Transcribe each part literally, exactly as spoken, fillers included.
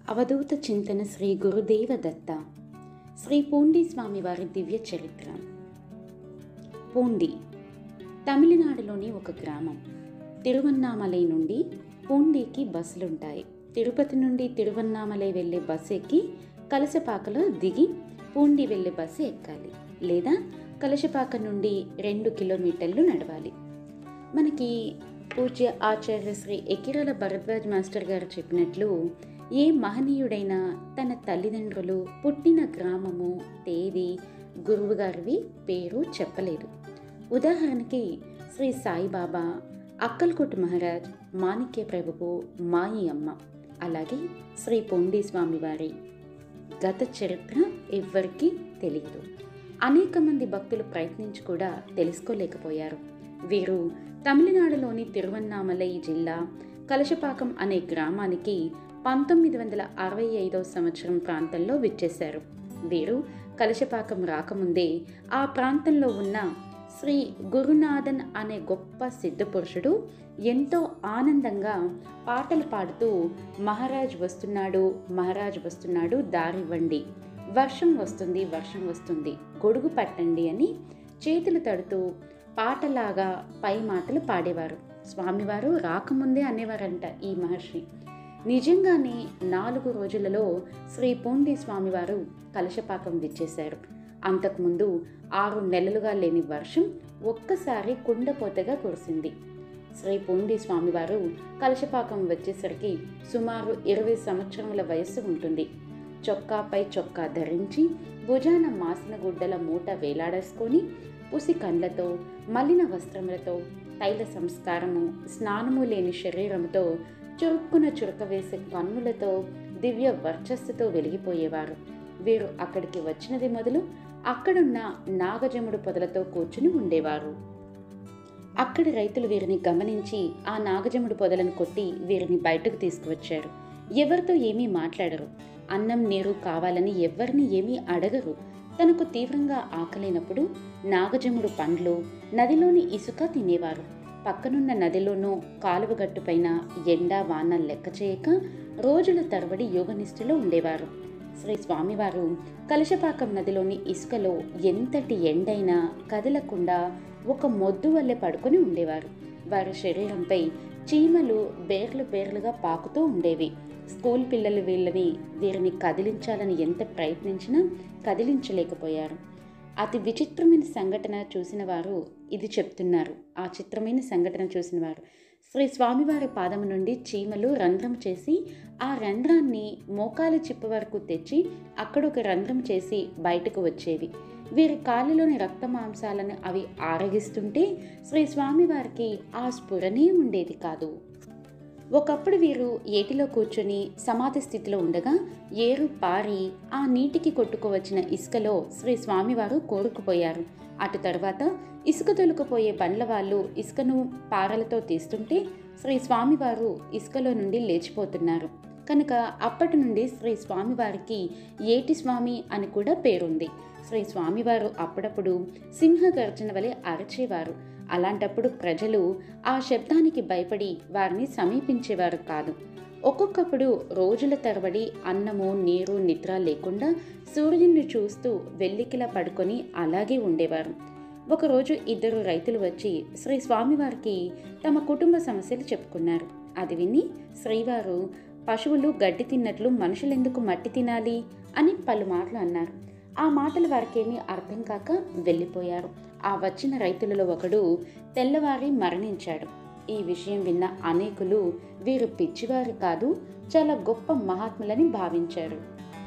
అవధూత చింతన శ్రీ గురుదేవ దత్త. శ్రీ పూండి స్వామి వారి దివ్య చరిత్ర. పూండి తమిళనాడులోని ఒక గ్రామం. తిరువన్నామలై నుండి పూండికి బస్సులుంటాయి. తిరుపతి నుండి తిరువన్నామలై వెళ్ళే బస్సు ఎక్కి కలశపాకలో దిగి పూండి వెళ్ళే బస్సు ఎక్కాలి, లేదా కలశపాక నుండి రెండు కిలోమీటర్లు నడవాలి. మనకి పూజ్య ఆచార్య శ్రీ ఎకిరాల భరద్వాజ్ మాస్టర్ గారు చెప్పినట్లు, ఏ మహనీయుడైనా తన తల్లిదండ్రులు పుట్టిన గ్రామము, తేదీ, గురువుగారివి పేరు చెప్పలేదు. ఉదాహరణకి శ్రీ సాయిబాబా, అక్కల్కోట్ మహారాజ్, మాణిక్య ప్రభువు, మాయి అమ్మ. అలాగే శ్రీ పూండి స్వామి వారి గత చరిత్ర ఎవ్వరికీ తెలియదు. అనేక మంది భక్తులు ప్రయత్నించి కూడా తెలుసుకోలేకపోయారు. వీరు తమిళనాడులోని తిరువన్నామలై జిల్లా కలశపాకం అనే గ్రామానికి పంతొమ్మిది వందల అరవై ఐదవ సంవత్సరం ప్రాంతంలో విచ్చేశారు. వీరు కలశపాకం రాకముందే ఆ ప్రాంతంలో ఉన్న శ్రీ గురునాథన్ అనే గొప్ప సిద్ధపురుషుడు ఎంతో ఆనందంగా పాటలు పాడుతూ, మహారాజ్ వస్తున్నాడు, మహారాజ్ వస్తున్నాడు, దారివ్వండి, వర్షం వస్తుంది, వర్షం వస్తుంది, గొడుగు పట్టండి అని చేతులు తడుతూ పాటలాగా పై మాటలు పాడేవారు. స్వామివారు రాకముందే అనేవారంట ఈ మహర్షి. నిజంగానే నాలుగు రోజులలో శ్రీ పూండి స్వామివారు కలశపాకం విచ్చేశారు. అంతకుముందు ఆరు నెలలుగా లేని వర్షం ఒక్కసారి కుండపోతగా కురిసింది. శ్రీ పూండి స్వామివారు కలశపాకం వచ్చేసరికి సుమారు ఇరవై సంవత్సరముల వయస్సు ఉంటుంది. చొక్కాపై చొక్కా ధరించి, భుజాన మాసిన గుడ్డల మూట వేలాడేసుకొని, పుసి కండ్లతో, మలిన వస్త్రములతో, తైల సంస్కారము, స్నానము లేని శరీరముతో, చురుక్కున చురక వేసే కన్నులతో, దివ్య వర్చస్సుతో వెలిగిపోయేవారు. వీరు అక్కడికి వచ్చినది మొదలు అక్కడున్న నాగజముడు పొదలతో కూర్చుని ఉండేవారు. అక్కడి రైతులు వీరిని గమనించి ఆ నాగజముడు పొదలను కొట్టి వీరిని బయటకు తీసుకువచ్చారు. ఎవరితో ఏమీ మాట్లాడరు. అన్నం నీరు కావాలని ఎవరిని ఏమీ అడగరు. తనకు తీవ్రంగా ఆకలినప్పుడు నాగజముడు పండ్లు, నదిలోని ఇసుక తినేవారు. పక్కనున్న నదిలోనూ కాలువగట్టుపైన ఎండ వాన లెక్క చేయక రోజుల తరబడి యోగనిష్ఠలో ఉండేవారు. శ్రీ స్వామివారు కలశపాకం నదిలోని ఇసుకలో ఎంతటి ఎండైనా కదలకుండా ఒక మొద్దు వల్లే పడుకొని ఉండేవారు. వారి శరీరంపై చీమలు బేర్లు బేర్లుగా పాకుతూ ఉండేవి. స్కూల్ పిల్లలు వీళ్ళని వీరిని కదిలించాలని ఎంత ప్రయత్నించినా కదిలించలేకపోయారు. అతి విచిత్రమైన సంఘటన చూసిన వారు ఇది చెప్తున్నారు. ఆ చిత్రమైన సంఘటన చూసిన వారు, శ్రీ స్వామివారి పాదము నుండి చీమలు రంధ్రం చేసి ఆ రంధ్రాన్ని మోకాలి చిప్ప వరకు తెచ్చి అక్కడ ఒక రంధ్రం చేసి బయటకు వచ్చేవి. వీరి కాలిలోని రక్త మాంసాలను అవి ఆరగిస్తుంటే శ్రీ స్వామివారికి ఆ స్ఫురణే ఉండేది కాదు. ఒకప్పుడు వీరు ఏటిలో కూర్చొని సమాధి స్థితిలో ఉండగా ఏరు పారి ఆ నీటికి కొట్టుకువచ్చిన ఇసుకలో శ్రీ స్వామివారు కోరుకుపోయారు. అటు తర్వాత ఇసుక తొలుకుపోయే బండ్ల వాళ్ళు ఇసుకను పారలతో తీస్తుంటే శ్రీ స్వామివారు ఇసుకలో నుండి లేచిపోతున్నారు కనుక అప్పటి నుండి శ్రీ స్వామివారికి ఏటి స్వామి అని కూడా పేరుంది. శ్రీ స్వామివారు అప్పుడప్పుడు సింహ గర్జన వలె అరచేవారు. అలాంటప్పుడు ప్రజలు ఆ శబ్దానికి భయపడి వారిని సమీపించేవారు కాదు. ఒక్కొక్కప్పుడు రోజుల తరబడి అన్నము నీరు నిద్ర లేకుండా సూర్యుడిని చూస్తూ వెల్లికిలా పడుకొని అలాగే ఉండేవారు. ఒకరోజు ఇద్దరు రైతులు వచ్చి శ్రీ స్వామివారికి తమ కుటుంబ సమస్యలు చెప్పుకున్నారు. అది విని శ్రీవారు, పశువులు గడ్డి తిన్నట్లు మనుషులెందుకు మట్టి తినాలి అని పలు మాటలు అన్నారు. ఆ మాటలు వారికేమీ అర్థం కాక వెళ్ళిపోయారు. ఆ వచ్చిన రైతులలో ఒకడు తెల్లవారి మరణించాడు. ఈ విషయం విన్న అనేకులు వీరు పిచ్చివారు కాదు, చాలా గొప్ప మహాత్ములని భావించారు.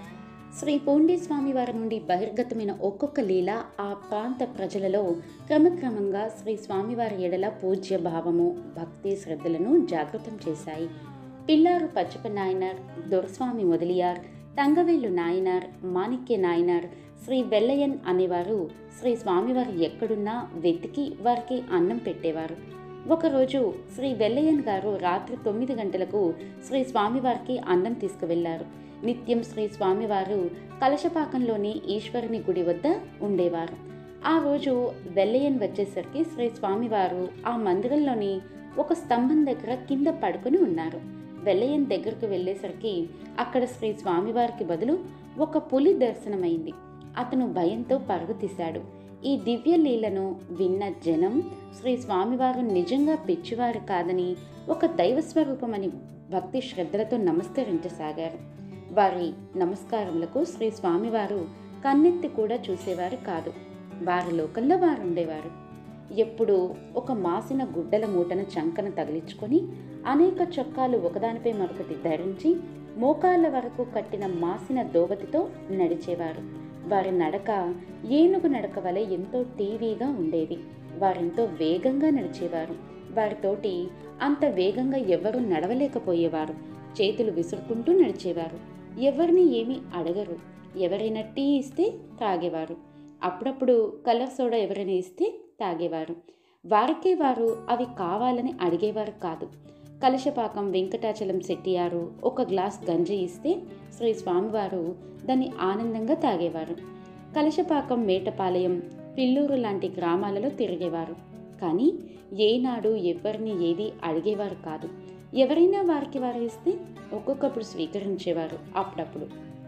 శ్రీ పూండి స్వామి వారి నుండి బహిర్గతమైన ఒక్కొక్క లీల ఆ ప్రాంత ప్రజలలో క్రమక్రమంగా శ్రీ స్వామివారి ఎడల పూజ్య భావము, భక్తి శ్రద్ధలను జాగృతం చేశాయి. పిల్లారు పచ్చప్ప నాయనార్, దొరస్వామి మొదలియార్, తంగవేలు నాయనార్, మాణిక్య నాయనార్, శ్రీ వెల్లయ్యన్ అనేవారు శ్రీ స్వామివారు ఎక్కడున్నా వెతికి వారికి అన్నం పెట్టేవారు. ఒకరోజు శ్రీ వెల్లయ్యన్ గారు రాత్రి తొమ్మిది గంటలకు శ్రీ స్వామివారికి అన్నం తీసుకువెళ్లారు. నిత్యం శ్రీ స్వామివారు కలశపాకంలోని ఈశ్వరుని గుడి వద్ద ఉండేవారు. ఆ రోజు వెల్లయ్యన్ వచ్చేసరికి శ్రీ స్వామివారు ఆ మందిరంలోని ఒక స్తంభం దగ్గర కింద పడుకొని ఉన్నారు. వెల్లయ్యన్ దగ్గరకు వెళ్ళేసరికి అక్కడ శ్రీ స్వామివారికి బదులు ఒక పులి దర్శనమైంది. అతను భయంతో పరుగు తీశాడు. ఈ దివ్య లీలను విన్న జనం శ్రీ స్వామివారు నిజంగా పిచ్చివారు కాదని, ఒక దైవస్వరూపమని భక్తి శ్రద్ధలతో నమస్కరించసాగారు. వారి నమస్కారములకు శ్రీ స్వామివారు కన్నెత్తి కూడా చూసేవారు కాదు. వారి లోకంలో వారు ఉండేవారు. ఎప్పుడు ఒక మాసిన గుడ్డల మూటను చంకన తగిలించుకొని అనేక చొక్కాలు ఒకదానిపై మరొకటి ధరించి మోకాళ్ళ వరకు కట్టిన మాసిన దోవతితో నడిచేవారు. వారి నడక ఏనుగు నడక వలె ఎంతో టీవీగా ఉండేది. వారెంతో వేగంగా నడిచేవారు. వారితోటి అంత వేగంగా ఎవరూ నడవలేకపోయేవారు. చేతులు విసురుకుంటూ నడిచేవారు. ఎవరిని ఏమీ అడగరు. ఎవరైనా టీ ఇస్తే తాగేవారు. అప్పుడప్పుడు కలర్ సోడా ఎవరైనా ఇస్తే తాగేవారు. వారికే వారు అవి కావాలని అడిగేవారు కాదు. కలశపాకం వెంకటాచలం శెట్టియారు ఒక గ్లాస్ గంజి ఇస్తే శ్రీ స్వామివారు దాన్ని ఆనందంగా తాగేవారు. కలశపాకం మేటపాలెం పిల్లూరు లాంటి గ్రామాలలో తిరిగేవారు. కానీ ఏనాడు ఎవరిని ఏది అడిగేవారు కాదు. ఎవరైనా వారికి వారు ఇస్తే ఒక్కొక్కప్పుడు స్వీకరించేవారు. అప్పుడప్పుడు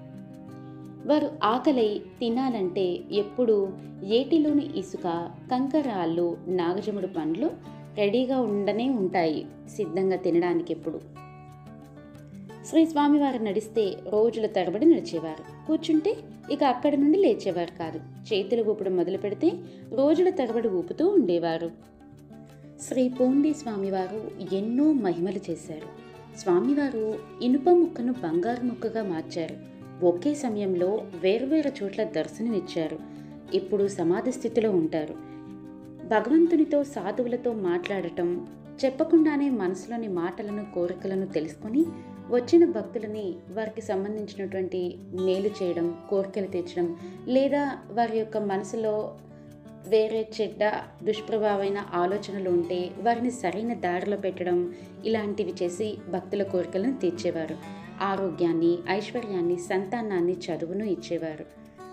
వారు ఆకలై తినాలంటే ఎప్పుడు ఏటిలోని ఇసుక, కంకరాళ్ళు, నాగజముడు పండ్లు రెడీగా ఉండనే ఉంటాయి, సిద్ధంగా తినడానికి. ఎప్పుడు శ్రీ స్వామివారు నడిస్తే రోజుల తరబడి నడిచేవారు. కూర్చుంటే ఇక అక్కడి నుండి లేచేవారు కాదు. చేతులు ఊపడం మొదలు పెడితే రోజుల తరబడి ఊపుతూ ఉండేవారు. శ్రీ పూండి స్వామివారు ఎన్నో మహిమలు చేశారు. స్వామివారు ఇనుప ముక్కను బంగారు ముక్కగా మార్చారు. ఒకే సమయంలో వేర్వేరు చోట్ల దర్శనమిచ్చారు. ఇప్పుడు సమాధి స్థితిలో ఉంటారు. భగవంతునితో సాధువులతో మాట్లాడటం, చెప్పకుండానే మనసులోని మాటలను కోరికలను తెలుసుకొని వచ్చిన భక్తులని వారికి సంబంధించినటువంటి మేలు చేయడం, కోరికలు తీర్చడం, లేదా వారి యొక్క మనసులో వేరే చెడ్డ దుష్ప్రభావమైన ఆలోచనలు ఉంటే వారిని సరైన దారిలో పెట్టడం, ఇలాంటివి చేసి భక్తుల కోరికలను తీర్చేవారు. ఆరోగ్యాన్ని, ఐశ్వర్యాన్ని, సంతానాన్ని, చదువును ఇచ్చేవారు.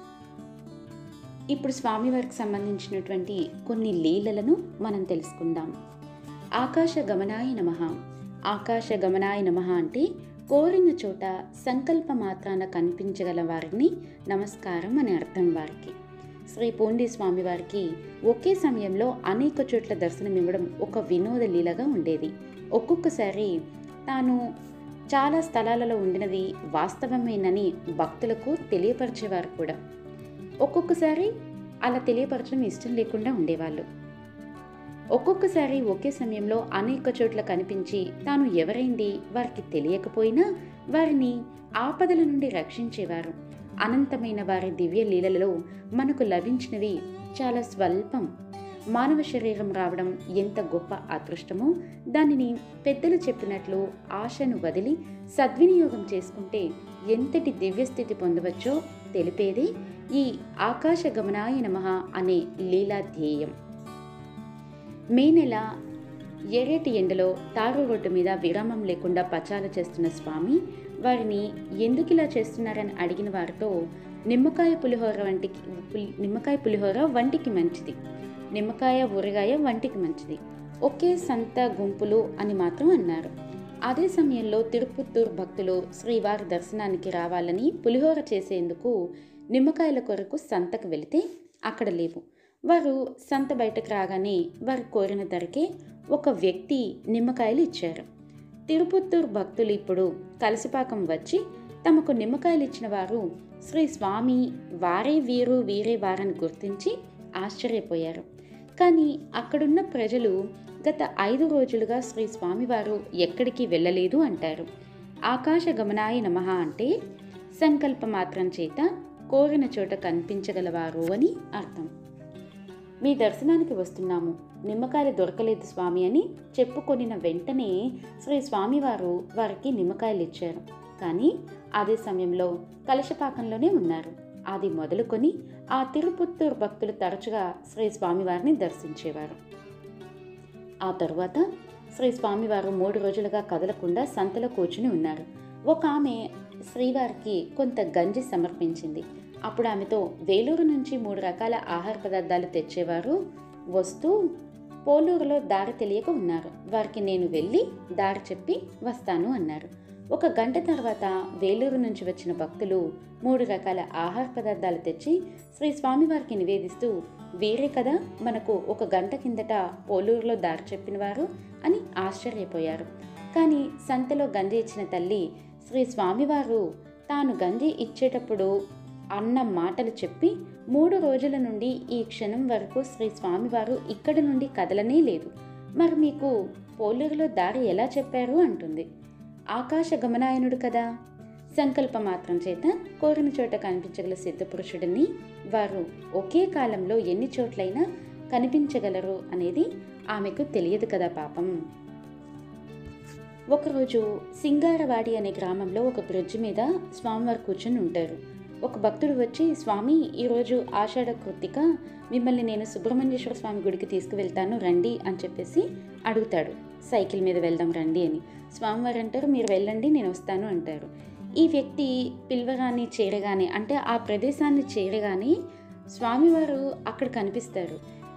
ఇప్పుడు స్వామివారికి సంబంధించినటువంటి కొన్ని లీలలను మనం తెలుసుకుందాం. ఆకాశ గమనాయ నమః. ఆకాశ గమనాయ నమః అంటే కోరిన చోట సంకల్ప మాత్రాన కనిపించగల వారిని నమస్కారం అని అర్థం. వారికి శ్రీ పూండి స్వామివారికి ఒకే సమయంలో అనేక చోట్ల దర్శనమివ్వడం ఒక వినోద లీలగా ఉండేది. ఒక్కొక్కసారి తాను చాలా స్థలాలలో ఉండినది వాస్తవమేనని భక్తులకు తెలియపరిచేవారు కూడా. ఒక్కొక్కసారి అలా తెలియపరచడం ఇష్టం లేకుండా ఉండేవాళ్ళు. ఒక్కొక్కసారి ఒకే సమయంలో అనేక చోట్ల కనిపించి తాను ఎవరైంది వారికి తెలియకపోయినా వారిని ఆపదల నుండి రక్షించేవారు. అనంతమైన వారి దివ్య లీలలలో మనకు లభించినవి చాలా స్వల్పం. మానవ శరీరం రావడం ఎంత గొప్ప అదృష్టమో దానిని పెద్దలు చెప్పినట్లు ఆశను వదిలి సద్వినియోగం చేసుకుంటే ఎంతటి దివ్యస్థితి పొందవచ్చో తెలిపేదే ఈ ఆకాశ గమనాయ నమః అనే లీలా ధ్యేయం. మే నెల ఎర్రటి ఎండలో తారు రోడ్డు మీద విరామం లేకుండా పచాల చేస్తున్న స్వామి వారిని ఎందుకు ఇలా చేస్తున్నారని అడిగిన వారితో నిమ్మకాయ పులిహోర వంటికి నిమ్మకాయ పులిహోర వంటికి మంచిది, నిమ్మకాయ ఊరగాయ వంటికి మంచిది, ఒకే సంత గుంపులు అని మాత్రం అన్నారు. అదే సమయంలో తిరుపత్తూరు భక్తులు శ్రీవారి దర్శనానికి రావాలని పులిహోర చేసేందుకు నిమ్మకాయల కొరకు సంతకు వెళితే అక్కడ లేవు. వారు సంత బయటకు రాగానే వారు కోరిన ధరకే ఒక వ్యక్తి నిమ్మకాయలు ఇచ్చారు. తిరుపత్తూరు భక్తులు ఇప్పుడు కలసిపాకం వచ్చి తమకు నిమ్మకాయలు ఇచ్చిన వారు శ్రీ స్వామి వారే వీరు వీరే వారని గుర్తించి ఆశ్చర్యపోయారు. కానీ అక్కడున్న ప్రజలు గత ఐదు రోజులుగా శ్రీ స్వామివారు ఎక్కడికి వెళ్ళలేదు అంటారు. ఆకాశ గమనాయ నమః అంటే సంకల్ప మాత్రం చేత కోరిన చోట కనిపించగలవారు అని అర్థం. మీ దర్శనానికి వస్తున్నాము, నిమ్మకాయలు దొరకలేదు స్వామి అని చెప్పుకొనిన వెంటనే శ్రీ స్వామివారు వారికి నిమ్మకాయలు ఇచ్చారు. కానీ అదే సమయంలో కలశపాకంలోనే ఉన్నారు. అది మొదలుకొని ఆ తిరుపత్తూరు భక్తులు తరచుగా శ్రీ స్వామివారిని దర్శించేవారు. ఆ తరువాత శ్రీ స్వామివారు మూడు రోజులుగా కదలకుండా సంతలో కూర్చుని ఉన్నారు. ఒక ఆమె శ్రీవారికి కొంత గంజి సమర్పించింది. అప్పుడు ఆమెతో వేలూరు నుంచి మూడు రకాల ఆహార పదార్థాలు తెచ్చేవారు వస్తూ పోలూరులో దారి తెలియక ఉన్నారు. వారికి నేను వెళ్ళి దారి చెప్పి వస్తాను అన్నారు. ఒక గంట తర్వాత వేలూరు నుంచి వచ్చిన భక్తులు మూడు రకాల ఆహార పదార్థాలు తెచ్చి శ్రీ స్వామివారికి నివేదిస్తూ, వీరే కదా మనకు ఒక గంట కిందట పోలూరులో దారి చెప్పినవారు అని ఆశ్చర్యపోయారు. కానీ సంతలో గంజి ఇచ్చిన తల్లి శ్రీ స్వామివారు తాను గంజి ఇచ్చేటప్పుడు అన్న మాటలు చెప్పి మూడు రోజుల నుండి ఈ క్షణం వరకు శ్రీ స్వామివారు ఇక్కడి నుండి కదలనే లేదు. మరి మీకు పోలూరులో దారి ఎలా చెప్పారు అంటుంది. ఆకాశ గమనాయనుడు కదా, సంకల్ప మాత్రం చేత కోరిన చోట కనిపించగల సిద్ధపురుషుడిని వారు ఒకే కాలంలో ఎన్ని చోట్లైనా కనిపించగలరు అనేది ఆమెకు తెలియదు కదా పాపం. ఒకరోజు సింగారవాడి అనే గ్రామంలో ఒక బ్రిడ్జ్ మీద స్వామివారు కూర్చొని ఉంటారు. ఒక భక్తుడు వచ్చి, స్వామి, ఈరోజు ఆషాఢ కృత్తిక, మిమ్మల్ని నేను సుబ్రహ్మణ్యేశ్వర స్వామి గుడికి తీసుకువెళ్తాను రండి అని చెప్పేసి అడుగుతాడు. సైకిల్ మీద వెళ్దాం రండి అని. స్వామివారు అంటారు, మీరు వెళ్ళండి నేను వస్తాను అంటారు. ఈ వ్యక్తి పిల్వగానే చేరగానే, అంటే ఆ ప్రదేశాన్ని చేరగానే స్వామివారు అక్కడ కనిపిస్తారు.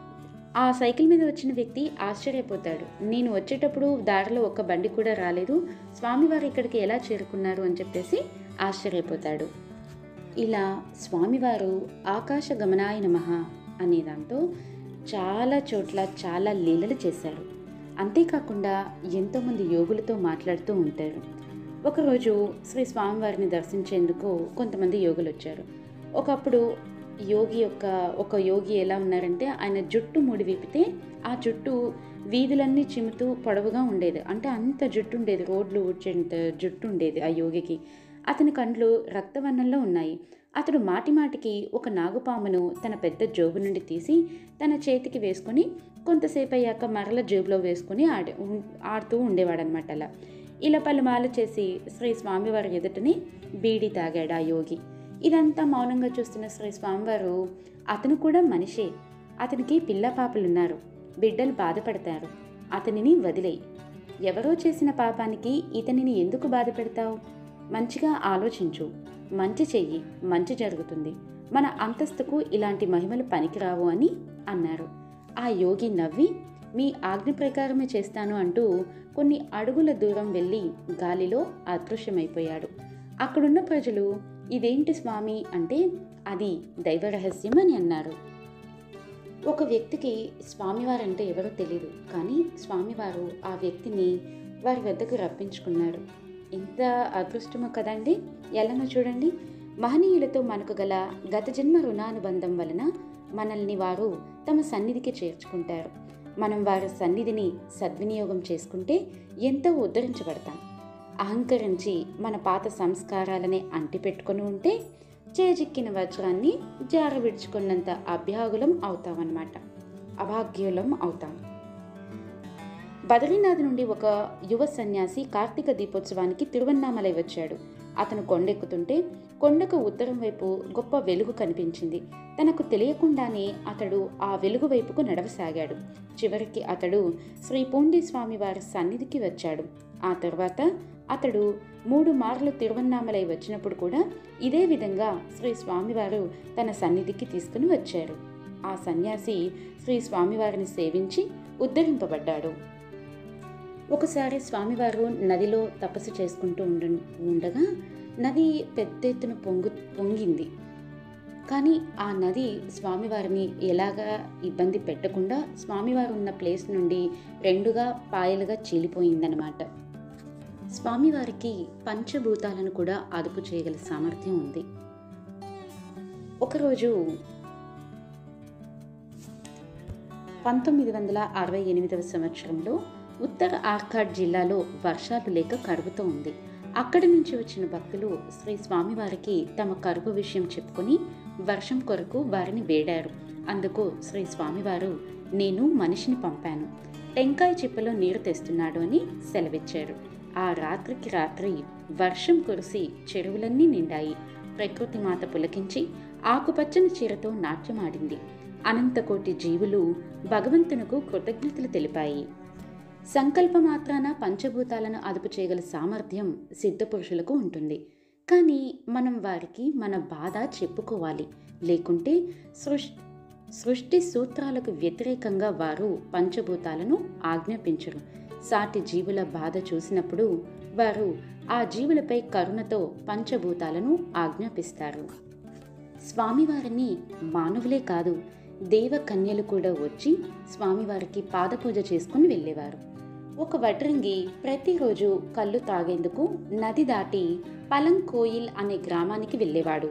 ఆ సైకిల్ మీద వచ్చిన వ్యక్తి ఆశ్చర్యపోతాడు. నేను వచ్చేటప్పుడు దారిలో ఒక్క బండి కూడా రాలేదు, స్వామివారు ఇక్కడికి ఎలా చేరుకున్నారు అని చెప్పేసి ఆశ్చర్యపోతాడు. ఇలా స్వామివారు ఆకాశ గమనాయ నమః అనే దాంతో చాలా చోట్ల చాలా లీలలు చేశారు. అంతేకాకుండా ఎంతోమంది యోగులతో మాట్లాడుతూ ఉంటారు. ఒకరోజు శ్రీ స్వామివారిని దర్శించేందుకు కొంతమంది యోగులు వచ్చారు. ఒకప్పుడు యోగి యొక్క ఒక యోగి ఎలా ఉన్నారంటే, ఆయన జుట్టు ముడి విప్పితే ఆ జుట్టు వీధులన్నీ చిమ్ముతూ పొడవుగా ఉండేది. అంటే అంత జుట్టు ఉండేది, రోడ్లు ఊడ్చేంత జుట్టు ఉండేది ఆ యోగికి. అతని కండ్లు రక్తవర్ణంలో ఉన్నాయి. అతడు మాటి మాటికి ఒక నాగుపామును తన పెద్ద జోబు నుండి తీసి తన చేతికి వేసుకొని కొంతసేపు అయ్యాక మరల జేబులో వేసుకొని ఆడి ఆడుతూ ఉండేవాడనమాట. అలా ఇలా పలుమార్లు చేసి శ్రీ స్వామివారి ఎదుటని బీడి తాగాడు ఆ యోగి. ఇదంతా మౌనంగా చూస్తున్న శ్రీ స్వామివారు, అతను కూడా మనిషే, అతనికి పిల్ల పాపలున్నారు, బిడ్డలు బాధపడతారు, అతనిని వదిలేయి, ఎవరో చేసిన పాపానికి ఇతనిని ఎందుకు బాధ పెడతావు, మంచిగా ఆలోచించు, మంచి చెయ్యి, మంచి జరుగుతుంది, మన అంతస్తుకు ఇలాంటి మహిమలు పనికిరావు అని అన్నారు. ఆ యోగి నవ్వి, మీ ఆజ్ఞ ప్రకారమే చేస్తాను అంటూ కొన్ని అడుగుల దూరం వెళ్ళి గాలిలో అదృశ్యమైపోయాడు. అక్కడున్న ప్రజలు, ఇదేంటి స్వామి అంటే, అది దైవ రహస్యం అని అన్నారు. ఒక వ్యక్తికి స్వామివారంటే ఎవరో తెలియదు, కానీ స్వామివారు ఆ వ్యక్తిని వారి వద్దకు రప్పించుకున్నారు. ఎంత అదృష్టమో కదండి. ఎలానో చూడండి, మహనీయులతో మనకు గల గత జన్మ రుణానుబంధం వలన మనల్ని వారు తమ సన్నిధికి చేర్చుకుంటారు. మనం వారి సన్నిధిని సద్వినియోగం చేసుకుంటే ఎంతో ఉద్ధరించబడతాం. అహంకరించి మన పాత సంస్కారాలనే అంటిపెట్టుకొని ఉంటే చేజిక్కిన వజ్రాన్ని జార విడుచుకున్నంత అభ్యాగులం అవుతామన్నమాట, అభాగ్యులం అవుతాం. బద్రీనాథ్ నుండి ఒక యువ సన్యాసి కార్తీక దీపోత్సవానికి తిరువన్నామలై వచ్చాడు. అతను కొండెక్కుతుంటే కొండకు ఉత్తరం వైపు గొప్ప వెలుగు కనిపించింది. తనకు తెలియకుండానే అతడు ఆ వెలుగు వైపుకు నడవసాగాడు. చివరికి అతడు శ్రీ పూండి స్వామి వారి సన్నిధికి వచ్చాడు. ఆ తర్వాత అతడు మూడు మార్లు తిరువన్నామలై వచ్చినప్పుడు కూడా ఇదే విధంగా శ్రీ స్వామివారు తన సన్నిధికి తీసుకుని వచ్చారు. ఆ సన్యాసి శ్రీ స్వామివారిని సేవించి ఉద్ధరింపబడ్డాడు. ఒకసారి స్వామివారు నదిలో తపస్సు చేసుకుంటూ ఉండ ఉండగా నది పెద్ద ఎత్తున పొంగు పొంగింది. కానీ ఆ నది స్వామివారిని ఎలాగా ఇబ్బంది పెట్టకుండా స్వామివారు ఉన్న ప్లేస్ నుండి రెండుగా పాయలుగా చీలిపోయిందనమాట. స్వామివారికి పంచభూతాలను కూడా అదుపు చేయగల సామర్థ్యం ఉంది. ఒకరోజు పంతొమ్మిది వందల అరవై ఎనిమిదవ సంవత్సరంలో ఉత్తర ఆర్కాడ్ జిల్లాలో వర్షాలు లేక కరువుతో ఉంది. అక్కడి నుంచి వచ్చిన భక్తులు శ్రీ స్వామివారికి తమ కరువు విషయం చెప్పుకొని వర్షం కొరకు వారిని వేడారు. అందుకు శ్రీ స్వామివారు, నేను మనిషిని పంపాను, టెంకాయ చిప్పలో నీరు తెస్తున్నాడు అని సెలవిచ్చారు. ఆ రాత్రికి రాత్రి వర్షం కురిసి చెరువులన్నీ నిండాయి. ప్రకృతి మాత పులకించి ఆకుపచ్చని చీరతో నాట్యమాడింది. అనంతకోటి జీవులు భగవంతునకు కృతజ్ఞతలు తెలిపాయి. సంకల్ప మాత్రాన పంచభూతాలను అదుపు చేయగల సామర్థ్యం సిద్ధపురుషులకు ఉంటుంది. కానీ మనం వారికి మన బాధ చెప్పుకోవాలి, లేకుంటే సృష్ సృష్టి సూత్రాలకు వ్యతిరేకంగా వారు పంచభూతాలను ఆజ్ఞాపించరు. సాటి జీవుల బాధ చూసినప్పుడు వారు ఆ జీవులపై కరుణతో పంచభూతాలను ఆజ్ఞాపిస్తారు. స్వామివారిని మానవులే కాదు, దేవకన్యలు కూడా వచ్చి స్వామివారికి పాదపూజ చేసుకుని వెళ్ళేవారు. ఒక వడ్రంగి ప్రతిరోజు కళ్ళు తాగేందుకు నది దాటి పలంకోయిల్ అనే గ్రామానికి వెళ్ళేవాడు.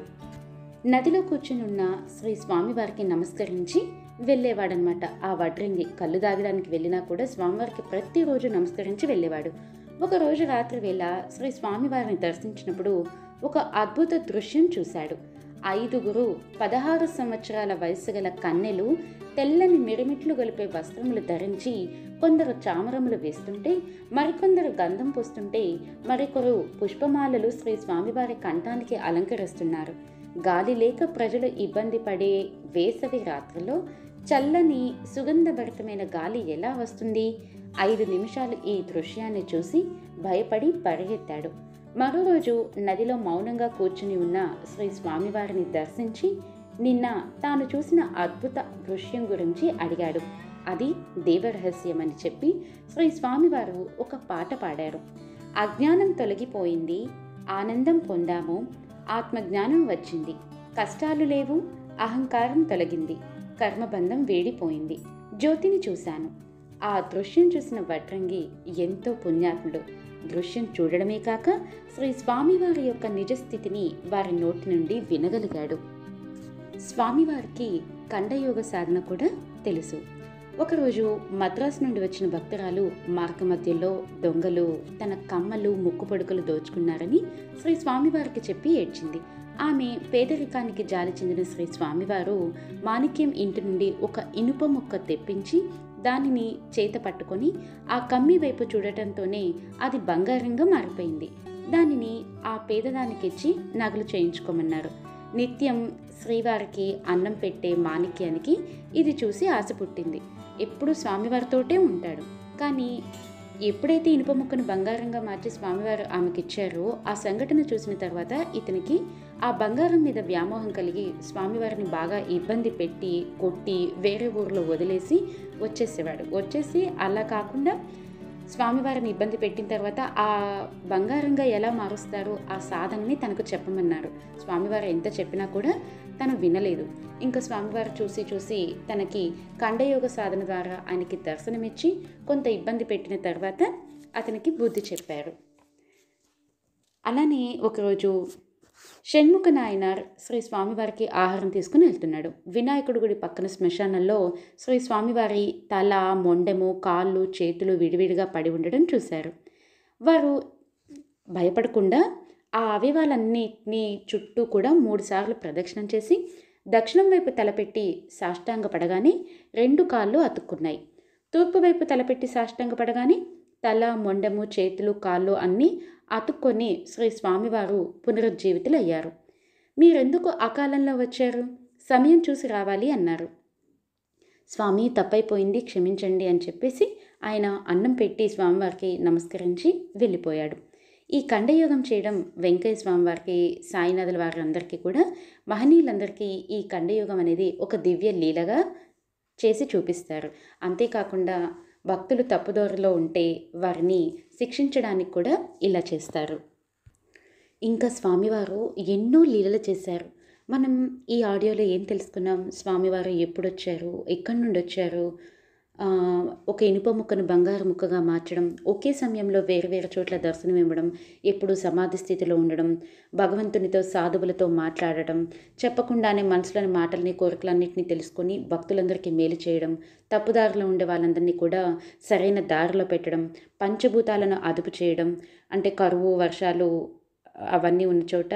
నదిలో కూర్చునున్న శ్రీ స్వామివారికి నమస్కరించి వెళ్ళేవాడనమాట. ఆ వడ్రంగి కళ్ళు తాగడానికి వెళ్ళినా కూడా స్వామివారికి ప్రతిరోజు నమస్కరించి వెళ్ళేవాడు. ఒకరోజు రాత్రి వేళ శ్రీ స్వామివారిని దర్శించినప్పుడు ఒక అద్భుత దృశ్యం చూశాడు. ఐదుగురు పదహారు సంవత్సరాల వయసు గల కన్నెలు తెల్లని మిరిమిట్లు గొలిపే వస్త్రములు ధరించి కొందరు చామరములు వేస్తుంటే, మరికొందరు గంధం పూస్తుంటే, మరికొరు పుష్పమాలలు శ్రీ స్వామివారి కంఠానికి అలంకరిస్తున్నారు. గాలి లేక ప్రజలు ఇబ్బంది పడే వేసవి రాత్రిలో చల్లని సుగంధభరితమైన గాలి ఎలా వస్తుంది? ఐదు నిమిషాలు ఈ దృశ్యాన్ని చూసి భయపడి పరిగెత్తాడు. మరో రోజు నదిలో మౌనంగా కూర్చుని ఉన్న శ్రీ స్వామివారిని దర్శించి నిన్న తాను చూసిన అద్భుత దృశ్యం గురించి అడిగాడు. అది దేవరహస్యమని చెప్పి శ్రీ స్వామివారు ఒక పాట పాడారు. అజ్ఞానం తొలగిపోయింది, ఆనందం పొందాము, ఆత్మజ్ఞానం వచ్చింది, కష్టాలు లేవు, అహంకారం తొలగింది, కర్మబంధం వేడిపోయింది, జ్యోతిని చూశాను. ఆ దృశ్యం చూసిన వడ్రంగి ఎంతో పుణ్యాత్ముడు. దృశ్యం చూడడమే కాక శ్రీ స్వామివారి యొక్క నిజస్థితిని వారి నోటి నుండి వినగలిగాడు. స్వామివారికి ఖండయోగ సాధన కూడా తెలుసు. ఒకరోజు మద్రాసు నుండి వచ్చిన భక్తురాలు మార్గ మధ్యలో దొంగలు తన కమ్మలు ముక్కు పొడుకలు దోచుకున్నారని శ్రీ స్వామివారికి చెప్పి ఏడ్చింది. ఆమె పేదరికానికి జాలి చెందిన శ్రీ స్వామివారు మాణిక్యం ఇంటి నుండి ఒక ఇనుప ముక్క తెప్పించి దానిని చేత పట్టుకొని ఆ కమ్మి వైపు చూడటంతోనే అది బంగారంగా మారిపోయింది. దానిని ఆ పేదదానికిచ్చి నగలు చేయించుకోమన్నారు. నిత్యం శ్రీవారికి అన్నం పెట్టే మాణిక్యానికి ఇది చూసి ఆశ పుట్టింది. ఎప్పుడు స్వామివారితోటే ఉంటాడు. కానీ ఎప్పుడైతే ఇనుప ముక్కను బంగారంగా మార్చి స్వామివారు ఆమెకిచ్చారో ఆ సంఘటన చూసిన తర్వాత ఇతనికి ఆ బంగారం మీద వ్యామోహం కలిగి స్వామివారిని బాగా ఇబ్బంది పెట్టి కొట్టి వేరే ఊరిలో వదిలేసి వచ్చేసేవాడు. వచ్చేసి అలా కాకుండా స్వామివారిని ఇబ్బంది పెట్టిన తర్వాత ఆ బంగారంగా ఎలా మారుస్తారో ఆ సాధనని తనకు చెప్పమన్నారు. స్వామివారు ఎంత చెప్పినా కూడా తను వినలేదు. ఇంకా స్వామివారు చూసి చూసి తనకి ఖండయోగ సాధన ద్వారా ఆయనకి దర్శనమిచ్చి కొంత ఇబ్బంది పెట్టిన తర్వాత అతనికి బుద్ధి చెప్పారు. అలానే ఒకరోజు షణ్ముఖ నాయనార్ శ్రీ స్వామివారికి ఆహారం తీసుకుని వెళ్తున్నాడు. వినాయకుడి గుడి పక్కన శ్మశానంలో శ్రీ స్వామివారి తల, మొండెము, కాళ్ళు, చేతులు విడివిడిగా పడి ఉండడం చూశారు. వారు భయపడకుండా ఆ అవయవాలన్నిటినీ చుట్టూ కూడా మూడు సార్లు ప్రదక్షిణం చేసి దక్షిణం వైపు తలపెట్టి సాష్టాంగ పడగానే రెండు కాళ్ళు అతుక్కున్నాయి. తూర్పు వైపు తలపెట్టి సాష్టాంగ పడగానే తల, మొండెము, చేతులు, కాళ్ళు అన్నీ అతుక్కొని శ్రీ స్వామివారు పునరుజ్జీవితులయ్యారు. మీరెందుకు అకాలంలో వచ్చారు? సమయం చూసి రావాలి అన్నారు. స్వామి తప్పైపోయింది, క్షమించండి అని చెప్పేసి ఆయన అన్నం పెట్టి స్వామివారికి నమస్కరించి వెళ్ళిపోయాడు. ఈ ఖండయోగం చేయడం వెంకయ్య స్వామివారికి, సాయినాథుల వారందరికీ కూడా, మహనీయులందరికీ ఈ ఖండయోగం అనేది ఒక దివ్య లీలగా చేసి చూపిస్తారు. అంతేకాకుండా భక్తులు తప్పుదోరలో ఉంటే వారిని శిక్షించడానికి కూడా ఇలా చేస్తారు. ఇంకా స్వామివారు ఎన్నో లీలలు చేశారు. మనం ఈ ఆడియోలో ఏం తెలుసుకున్నాం? స్వామివారు ఎప్పుడు వచ్చారు, ఎక్కడి నుండి వచ్చారు, ఒక ఇనుప ముక్కను బంగారు ముక్కగా మార్చడం, ఒకే సమయంలో వేరు వేరు చోట్ల దర్శనం ఇవ్వడం, ఎప్పుడు సమాధి స్థితిలో ఉండడం, భగవంతునితో సాధువులతో మాట్లాడటం, చెప్పకుండానే మనసులోని మాటల్ని కోరికలన్నింటినీ తెలుసుకొని భక్తులందరికీ మేలు చేయడం, తప్పుదారిలో ఉండే వాళ్ళందరినీ కూడా సరైన దారిలో పెట్టడం, పంచభూతాలను అదుపు చేయడం, అంటే కరువు, వర్షాలు అవన్నీ ఉన్న చోట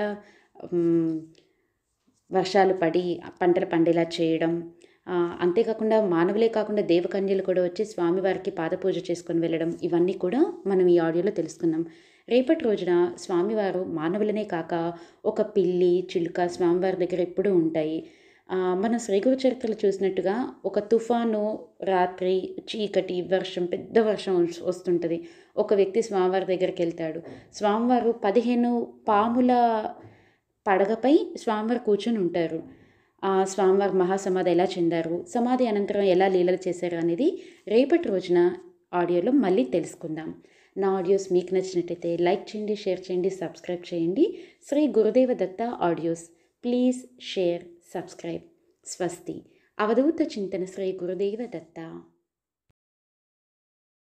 వర్షాలు పడి పంటలు పండేలా చేయడం, అంతేకాకుండా మానవులే కాకుండా దేవకన్యలు కూడా వచ్చి స్వామివారికి పాదపూజ చేసుకొని వెళ్ళడం, ఇవన్నీ కూడా మనం ఈ ఆడియోలో తెలుసుకున్నాం. రేపటి రోజున స్వామివారు మానవులనే కాక ఒక పిల్లి, చిలుక స్వామివారి దగ్గర ఎప్పుడూ ఉంటాయి. మనం శ్రీగురు చరిత్రలు చూసినట్టుగా ఒక తుఫాను, రాత్రి, చీకటి, వర్షం, పెద్ద వర్షం వస్తుంటుంది. ఒక వ్యక్తి స్వామివారి దగ్గరికి వెళ్తాడు. స్వామివారు పదిహేను పాముల పడగపై స్వామివారు కూర్చొని ఉంటారు. ఆ స్వామివారి మహాసమాధి ఎలా చెందారు, సమాధి అనంతరం ఎలా లీలలు చేశారు అనేది రేపటి రోజున ఆడియోలో మళ్ళీ తెలుసుకుందాం. నా ఆడియోస్ మీకు నచ్చినట్టయితే లైక్ చేయండి, షేర్ చేయండి, సబ్స్క్రైబ్ చేయండి. Shri Gurudeva Datta audios please share, subscribe. స్వస్తి. అవధూత చింతన శ్రీ గురుదేవ దత్త.